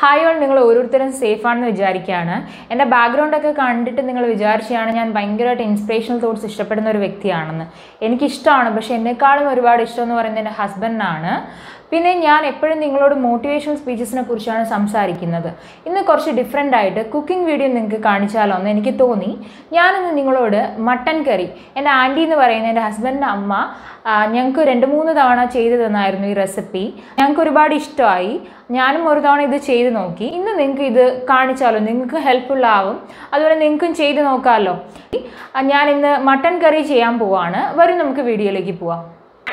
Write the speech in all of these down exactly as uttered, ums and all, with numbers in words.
Hi all, നിങ്ങൾ ഓരോരുത്തരും safe ആണെന്ന് വിചാരിക്കുകയാണ്. എൻ്റെ ബാക്ക്ഗ്രൗണ്ടൊക്കെ കണ്ടിട്ട് നിങ്ങൾ വിചാരിച്ചാണ് ഞാൻ ഭയങ്കരമായിട്ട് ഇൻസ്പിറേഷണൽ തോട്ട്സ് ഇഷ്ടപ്പെടുന്ന ഒരു വ്യക്തിയാണെന്ന്. എനിക്കിഷ്ടമാണ്, പക്ഷേ എന്നെക്കാളും ഒരുപാട് ഇഷ്ടം എന്ന് പറയുന്നത് എൻ്റെ ഹസ്ബൻഡിനാണ്. പിന്നെ ഞാൻ എപ്പോഴും നിങ്ങളോട് മോട്ടിവേഷണൽ സ്പീച്ചസിനെ കുറിച്ചാണ് സംസാരിക്കുന്നത്. ഇന്ന് കുറച്ച് ഡിഫറെൻ്റ് ആയിട്ട് കുക്കിംഗ് വീഡിയോ നിങ്ങൾക്ക് കാണിച്ചാലോ എന്ന് എനിക്ക് തോന്നി. ഞാനിന്ന് നിങ്ങളോട് മട്ടൻ കറി, എൻ്റെ ആൻറ്റി എന്ന് പറയുന്ന എൻ്റെ ഹസ്ബൻഡിൻ്റെ അമ്മ ഞങ്ങൾക്ക് രണ്ട് മൂന്ന് തവണ ചെയ്തു തന്നായിരുന്നു ഈ റെസിപ്പി. ഞങ്ങൾക്ക് ഒരുപാട് ഇഷ്ടമായി. ഞാനും ഒരു തവണ ഇത് ചെയ്ത് നോക്കി. ഇന്ന് നിങ്ങൾക്ക് ഇത് കാണിച്ചാലോ, നിങ്ങൾക്ക് ഹെൽപ്ഫുൾ ആവും. അതുപോലെ നിങ്ങൾക്കും ചെയ്ത് നോക്കാമല്ലോ. ഞാനിന്ന് മട്ടൻ കറി ചെയ്യാൻ പോവാണ്. വരും നമുക്ക് വീഡിയോയിലേക്ക് പോവാം.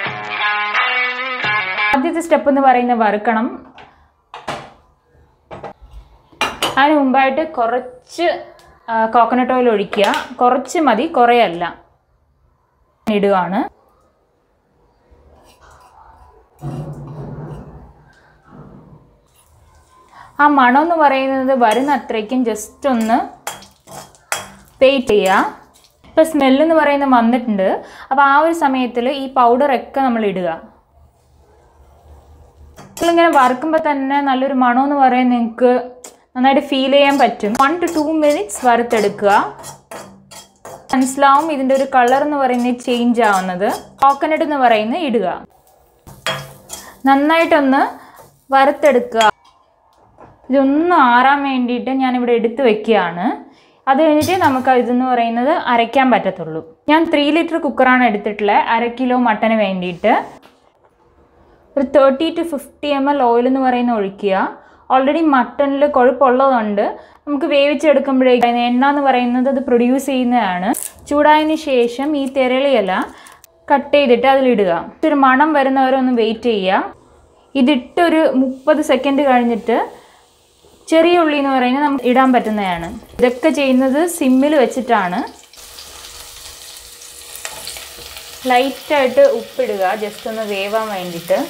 ആദ്യത്തെ സ്റ്റെപ്പ് എന്ന് പറയുന്നത് വറുക്കണം. അതിന് മുമ്പായിട്ട് കുറച്ച് കോക്കനട്ട് ഓയിൽ ഒഴിക്കുക. കുറച്ച് മതി, കുറേയല്ല. ഇടുകയാണ്. ആ മണം എന്ന് പറയുന്നത് വരുന്ന അത്രയ്ക്കും ജസ്റ്റ് ഒന്ന് വെയിറ്റ് ചെയ്യുക. ഇപ്പം സ്മെല്ലെന്ന് പറയുന്നത് വന്നിട്ടുണ്ട്. അപ്പോൾ ആ ഒരു സമയത്തിൽ ഈ പൗഡറൊക്കെ നമ്മൾ ഇടുക. ഇങ്ങനെ വറുക്കുമ്പോൾ തന്നെ നല്ലൊരു മണം എന്ന് പറയുന്നത് നിങ്ങൾക്ക് നന്നായിട്ട് ഫീൽ ചെയ്യാൻ പറ്റും. വൺ ടു ടു മിനിറ്റ്സ് വറുത്തെടുക്കുക. മനസ്സിലാവും ഇതിൻ്റെ ഒരു കളർ എന്ന് പറയുന്നത് ചേഞ്ച് ആവുന്നത്. കോക്കനട്ട് എന്ന് പറയുന്നത് ഇടുക. നന്നായിട്ടൊന്ന് വറുത്തെടുക്കുക. ഇതൊന്ന് ആറാൻ വേണ്ടിയിട്ട് ഞാനിവിടെ എടുത്ത് വെക്കുകയാണ്. അത് കഴിഞ്ഞിട്ട് നമുക്ക് ഇതെന്ന് പറയുന്നത് അരയ്ക്കാൻ പറ്റത്തുള്ളൂ. ഞാൻ ത്രീ ലിറ്റർ കുക്കറാണ് എടുത്തിട്ടുള്ളത് അര കിലോ മട്ടന് വേണ്ടിയിട്ട്. ഒരു thirty to fifty M L oil എന്ന് പറയുന്നത് ഒഴിക്കുക. ഓൾറെഡി മട്ടണിൽ കൊഴുപ്പുള്ളതുകൊണ്ട് നമുക്ക് വേവിച്ചെടുക്കുമ്പോഴേക്കും എണ്ണ എന്ന് പറയുന്നത് അത് പ്രൊഡ്യൂസ് ചെയ്യുന്നതാണ്. ചൂടായതിന് ശേഷം ഈ തെരളിയില കട്ട് ചെയ്തിട്ട് അതിലിടുക. ഒരു മണം വരുന്നവരെ ഒന്ന് വെയിറ്റ് ചെയ്യുക. ഇതിട്ടൊരു മുപ്പത് സെക്കൻഡ് കഴിഞ്ഞിട്ട് ചെറിയ ഉള്ളി എന്ന് പറയുന്നത് നമുക്ക് ഇടാൻ പറ്റുന്നതാണ്. ഇതൊക്കെ ചെയ്യുന്നത് സിമ്മിൽ വെച്ചിട്ടാണ്. ലൈറ്റായിട്ട് ഉപ്പിടുക, ജസ്റ്റ് ഒന്ന് വേവാൻ വേണ്ടിയിട്ട്.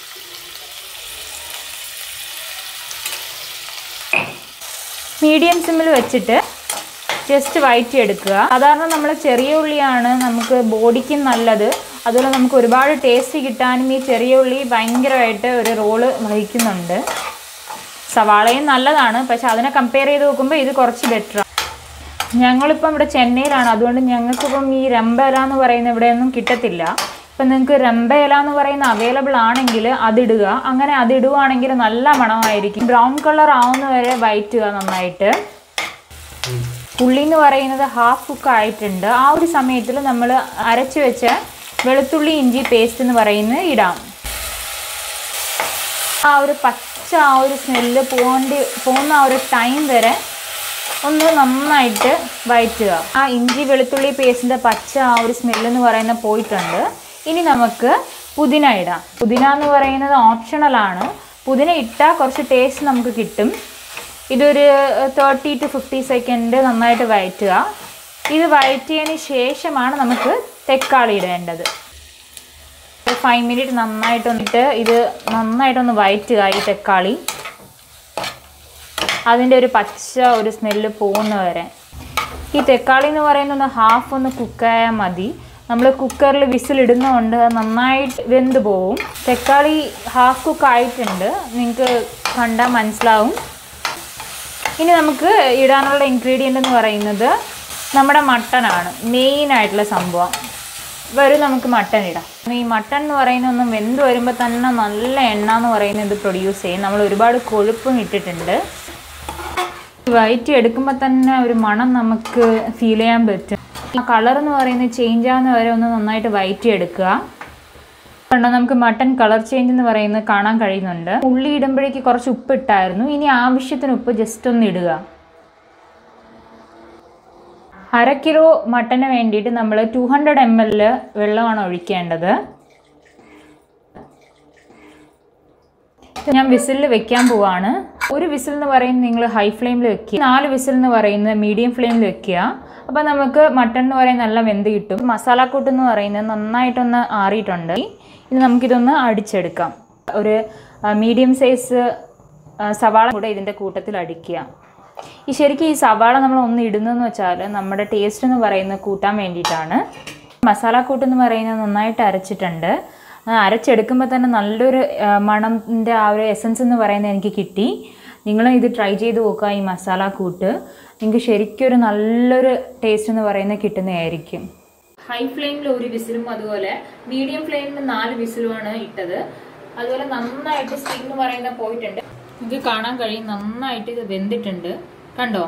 മീഡിയം സിമ്മിൽ വെച്ചിട്ട് ജസ്റ്റ് വഴറ്റിയെടുക്കുക. സാധാരണ നമ്മൾ ചെറിയ ഉള്ളിയാണ് നമുക്ക് ബോഡിക്ക് നല്ലത്. അതുപോലെ നമുക്ക് ഒരുപാട് ടേസ്റ്റ് കിട്ടാനും ഈ ചെറിയ ഉള്ളി ഭയങ്കരമായിട്ട് ഒരു റോള് വഹിക്കുന്നുണ്ട്. സവാളയും നല്ലതാണ്, പക്ഷെ അതിനെ കമ്പയർ ചെയ്ത് നോക്കുമ്പോൾ ഇത് കുറച്ച് ബെറ്ററാണ്. ഞങ്ങളിപ്പം ഇവിടെ ചെന്നൈയിലാണ്, അതുകൊണ്ട് ഞങ്ങൾക്കിപ്പം ഈ രമ്പ ഇല എന്ന് പറയുന്ന ഇവിടെയൊന്നും കിട്ടത്തില്ല. ഇപ്പം നിങ്ങൾക്ക് രമ്പ ഇല എന്ന് പറയുന്ന അവൈലബിൾ ആണെങ്കിൽ അതിടുക. അങ്ങനെ അതിടുകയാണെങ്കിൽ നല്ല മണമായിരിക്കും. ബ്രൗൺ കളർ ആവുന്ന വരെ വഴറ്റുക നന്നായിട്ട്. ഉള്ളി എന്ന് പറയുന്നത് ഹാഫ് കുക്ക് ആയിട്ടുണ്ട്. ആ ഒരു സമയത്തിൽ നമ്മൾ അരച്ച് വെച്ച വെളുത്തുള്ളി ഇഞ്ചി പേസ്റ്റ് എന്ന് പറയുന്നത് ഇടാം. ആ ഒരു പച്ച ആ ഒരു സ്മെല്ല് പോകേണ്ടി പോകുന്ന ആ ഒരു ടൈം വരെ ഒന്ന് നന്നായിട്ട് വഴറ്റുക. ആ ഇഞ്ചി വെളുത്തുള്ളി പേസ്റ്റിൻ്റെ പച്ച ആ ഒരു സ്മെല്ലെന്ന് പറയുന്നത് പോയിട്ടുണ്ട്. ഇനി നമുക്ക് പുതിന ഇടാം. പുതിന എന്ന് പറയുന്നത് ഓപ്ഷണലാണ്. പുതിന ഇട്ടാൽ കുറച്ച് ടേസ്റ്റ് നമുക്ക് കിട്ടും. ഇതൊരു തേർട്ടി ടു ഫിഫ്റ്റി സെക്കൻഡ് നന്നായിട്ട് വഴറ്റുക. ഇത് വഴറ്റിയതിന് ശേഷമാണ് നമുക്ക് തക്കാളി ഇടേണ്ടത്. ഫൈവ് മിനിറ്റ് നന്നായിട്ടൊന്നിട്ട് ഇത് നന്നായിട്ടൊന്ന് വഴറ്റുക. ഈ തക്കാളി അതിൻ്റെ ഒരു പച്ച ഒരു സ്മെല്ല് പോകുന്ന വരെ. ഈ തക്കാളി എന്ന് പറയുന്നത് ഒന്ന് ഹാഫ് ഒന്ന് കുക്കായാൽ മതി. നമ്മൾ കുക്കറിൽ വിസിലിടുന്നതുകൊണ്ട് നന്നായിട്ട് വെന്ത് പോവും. തക്കാളി ഹാഫ് കുക്ക് ആയിട്ടുണ്ട്, നിങ്ങൾക്ക് കണ്ടാൽ മനസ്സിലാവും. ഇനി നമുക്ക് ഇടാനുള്ള ഇൻഗ്രീഡിയൻ്റ് എന്ന് പറയുന്നത് നമ്മുടെ മട്ടനാണ് മെയിനായിട്ടുള്ള സംഭവം. വരും നമുക്ക് മട്ടൻ ഇടാം. ഈ മട്ടൻ എന്ന് പറയുന്നത് ഒന്ന് വെന്ത് വരുമ്പോൾ തന്നെ നല്ല എണ്ണ എന്ന് പറയുന്നത് ഇത് പ്രൊഡ്യൂസ് ചെയ്യും. നമ്മൾ ഒരുപാട് കൊഴുപ്പും ഇട്ടിട്ടുണ്ട്. വഴറ്റി എടുക്കുമ്പോൾ തന്നെ ഒരു മണം നമുക്ക് ഫീൽ ചെയ്യാൻ പറ്റും. ആ കളർ എന്ന് പറയുന്നത് ചേഞ്ച് ആവുന്ന വരെ ഒന്ന് നന്നായിട്ട് വഴറ്റി എടുക്കുക. കണ്ടോ, നമുക്ക് മട്ടൻ കളർ ചേഞ്ച് എന്ന് പറയുന്നത് കാണാൻ കഴിയുന്നുണ്ട്. ഉള്ളി ഇടുമ്പോഴേക്ക് കുറച്ച് ഉപ്പ് ഇട്ടായിരുന്നു. ഇനി ആവശ്യത്തിന് ഉപ്പ് ജസ്റ്റ് ഒന്ന് ഇടുക. അര കിലോ മട്ടന് വേണ്ടിയിട്ട് നമ്മൾ ടു ഹൺഡ്രഡ് എം എൽ വെള്ളമാണ് ഒഴിക്കേണ്ടത്. ഞാൻ വിസിലിൽ വെക്കാൻ പോവാണ്. ഒരു വിസിൽ എന്ന് പറയുന്നത് നിങ്ങൾ ഹൈ ഫ്ലെയിമിൽ വെക്കുക. നാല് വിസിൽ എന്ന് പറയുന്നത് മീഡിയം ഫ്ലെയിമിൽ വെക്കുക. അപ്പോൾ നമുക്ക് മട്ടൺ എന്ന് പറയുന്നത് നല്ല വെന്ത് കിട്ടും. മസാലക്കൂട്ട് എന്ന് പറയുന്നത് നന്നായിട്ടൊന്ന് ആറിയിട്ടുണ്ട്. ഇനി നമുക്കിതൊന്ന് അടിച്ചെടുക്കാം. ഒരു മീഡിയം സൈസ് സവാള കൂടെ ഇതിൻ്റെ കൂട്ടത്തിൽ അടിക്കുക. ഈ ശരിക്കും ഈ സവാള നമ്മൾ ഒന്ന് ഇടുന്നതെന്ന് വെച്ചാൽ നമ്മുടെ ടേസ്റ്റ് എന്ന് പറയുന്നത് കൂട്ടാൻ വേണ്ടിയിട്ടാണ്. മസാലക്കൂട്ട് എന്ന് പറയുന്നത് നന്നായിട്ട് അരച്ചിട്ടുണ്ട്. അരച്ചെടുക്കുമ്പോൾ തന്നെ നല്ലൊരു മണത്തിൻ്റെ ആ ഒരു എസൻസ് എന്ന് പറയുന്നത് എനിക്ക് കിട്ടി. നിങ്ങളും ഇത് ട്രൈ ചെയ്ത് നോക്കുക. ഈ മസാല കൂട്ട് നിങ്ങൾക്ക് ശരിക്കും ഒരു നല്ലൊരു ടേസ്റ്റ് എന്ന് പറയുന്നത് കിട്ടുന്നതായിരിക്കും. ഹൈ ഫ്ലെയിമിൽ ഒരു വിസിലും അതുപോലെ മീഡിയം ഫ്ലെയിമിൽ നാല് വിസിലുമാണ് ഇട്ടത്. അതുപോലെ നന്നായിട്ട് സ്റ്റീം എന്ന് പറയുന്ന പോയിട്ടുണ്ട്. ഇത് കാണാൻ കഴിയും, നന്നായിട്ട് ഇത് വെന്തിട്ടുണ്ട്. കണ്ടോ?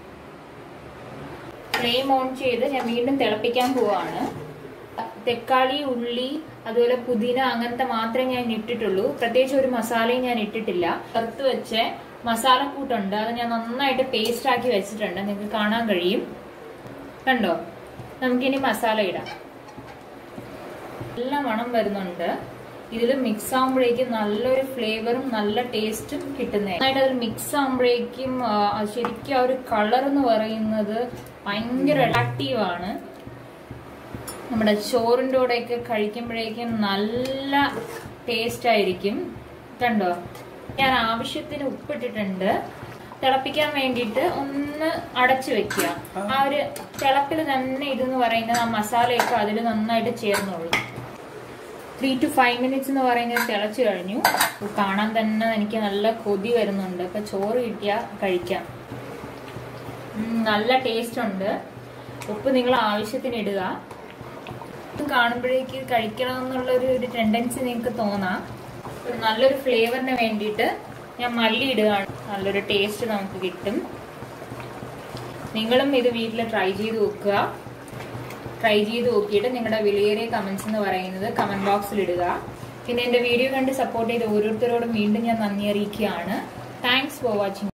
ഫ്ലെയിം ഓൺ ചെയ്ത് ഞാൻ വീണ്ടും തിളപ്പിക്കാൻ പോവാണ്. തക്കാളി, ഉള്ളി, അതുപോലെ പുതിന അങ്ങനത്തെ മാത്രമേ ഞാൻ ഇട്ടിട്ടുള്ളൂ. പ്രത്യേകിച്ച് ഒരു മസാലയും ഞാൻ ഇട്ടിട്ടില്ല. വറുത്ത് വെച്ച മസാലക്കൂട്ടുണ്ട്, അത് ഞാൻ നന്നായിട്ട് പേസ്റ്റ് ആക്കി വെച്ചിട്ടുണ്ട്. നിങ്ങൾക്ക് കാണാൻ കഴിയും. കണ്ടോ? നമുക്കിനി മസാല ഇടാം. നല്ല മണം വരുന്നുണ്ട്. ഇതിൽ മിക്സ് ആകുമ്പോഴേക്കും നല്ലൊരു ഫ്ലേവറും നല്ല ടേസ്റ്റും കിട്ടുന്നത്. നന്നായിട്ട് അതിൽ മിക്സ് ആകുമ്പോഴേക്കും ശരിക്കും ആ ഒരു കളർ എന്ന് പറയുന്നത് ഭയങ്കര അട്രാക്റ്റീവ് ആണ്. നമ്മുടെ ചോറിൻ്റെ കൂടെയൊക്കെ കഴിക്കുമ്പോഴേക്കും നല്ല ടേസ്റ്റ് ആയിരിക്കും. കണ്ടോ? ഞാൻ ആവശ്യത്തിന് ഉപ്പിട്ടിട്ടുണ്ട്. തിളപ്പിക്കാൻ വേണ്ടിയിട്ട് ഒന്ന് അടച്ചു വെക്കുക. ആ ഒരു തിളപ്പിൽ തന്നെ ഇതെന്ന് പറയുന്നത് ആ മസാലയൊക്കെ അതിൽ നന്നായിട്ട് ചേർന്നുള്ളൂ. ത്രീ ടു ഫൈവ് മിനിറ്റ്സ് എന്ന് പറയുന്നത് തിളച്ചു കഴിഞ്ഞു. കാണാൻ തന്നെ എനിക്ക് നല്ല കൊതി വരുന്നുണ്ട്. ഇപ്പൊ ചോറ് കിട്ടിയാൽ കഴിക്കാം. നല്ല ടേസ്റ്റ് ഉണ്ട്. ഉപ്പ് നിങ്ങൾ ആവശ്യത്തിന് ഇടുക. കാണുമ്പോഴേക്ക് കഴിക്കണം എന്നുള്ളൊരു ഒരു ടെൻഡൻസി നിങ്ങൾക്ക് തോന്നാം. നല്ലൊരു ഫ്ലേവറിന് വേണ്ടിയിട്ട് ഞാൻ മല്ലി ഇടുകയാണ്. നല്ലൊരു ടേസ്റ്റ് നമുക്ക് കിട്ടും. നിങ്ങളും ഇത് വീട്ടിൽ ട്രൈ ചെയ്ത് നോക്കുക. ട്രൈ ചെയ്ത് നോക്കിയിട്ട് നിങ്ങളുടെ വിലയേറിയ കമന്റ്സ് എന്ന് പറയുന്നത് കമന്റ് ബോക്സിൽ ഇടുക. പിന്നെ എൻ്റെ വീഡിയോ കണ്ട് സപ്പോർട്ട് ചെയ്ത് ഓരോരുത്തരോടും വീണ്ടും ഞാൻ നന്ദി അറിയിക്കുകയാണ്. Thanks for watching.